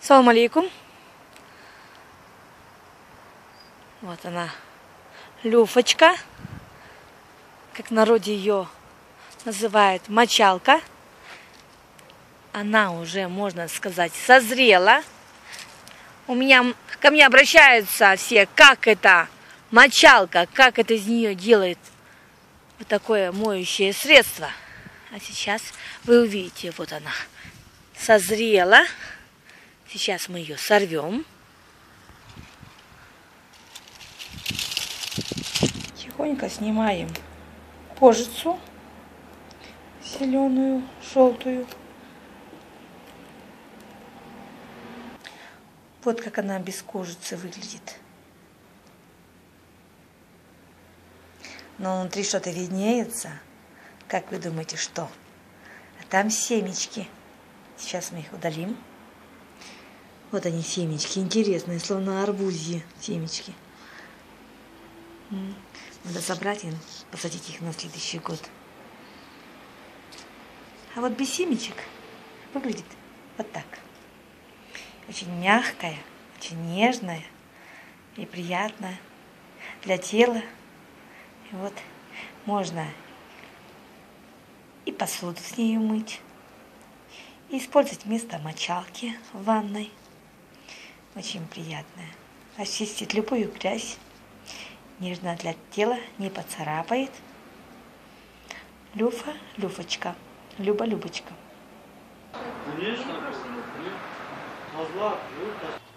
Салам алейкум. Вот она, люфочка, как в народе ее называют, мочалка. Она уже, можно сказать, созрела. Ко мне обращаются все, как это мочалка, как это из нее делает вот такое моющее средство. А сейчас вы увидите, вот она созрела. Сейчас мы ее сорвем. Тихонько снимаем кожицу зеленую, желтую. Вот как она без кожицы выглядит. Но внутри что-то виднеется. Как вы думаете, что? А там семечки. Сейчас мы их удалим. Вот они, семечки. Интересные, словно арбузьи семечки. Надо собрать и посадить их на следующий год. А вот без семечек выглядит вот так. Очень мягкая, очень нежная и приятная для тела. И вот можно и посуду с ней мыть, и использовать вместо мочалки в ванной. Очень приятная. Очистит любую грязь. Нежно для тела, не поцарапает. Люфа, люфочка. Люба, любочка. Конечно,